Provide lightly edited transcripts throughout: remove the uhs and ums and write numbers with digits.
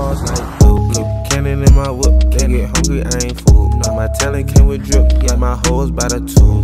boss like blue. Cannon in my whip, they get hungry, I ain't fool. No, my talent came with drip, yeah, my hoes by the tools.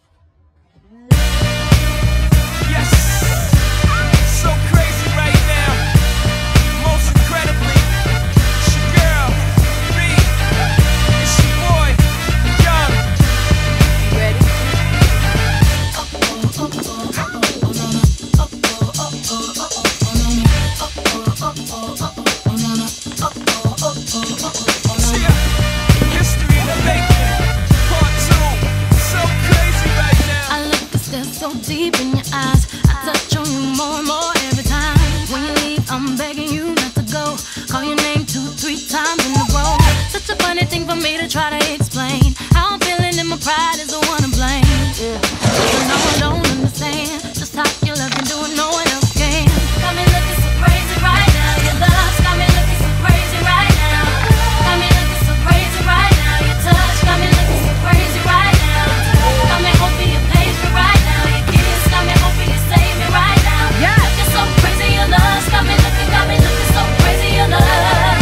Deep in your eyes, I touch on you more and more every time. When you leave, I'm begging you not to go. Call your name 2-3 times in a row. Such a funny thing for me to try to explain. How I'm feeling and my pride is the one to blame. Yeah, I know I don't understand just how you love me doing no one else can. Got me looking so crazy right now. Your love's got me looking so crazy right now. Got me looking so crazy right now. Your touch got me looking so crazy right now. Got me hoping you page me right now. Got me hoping you save me right now. Yeah. Looking so crazy, your love. Got me looking so crazy, your love.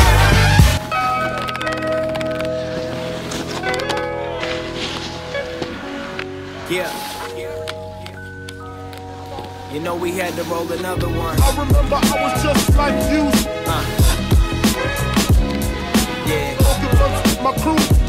Yeah. You know we had to roll another one. I remember I was just like you. Yeah. My crew.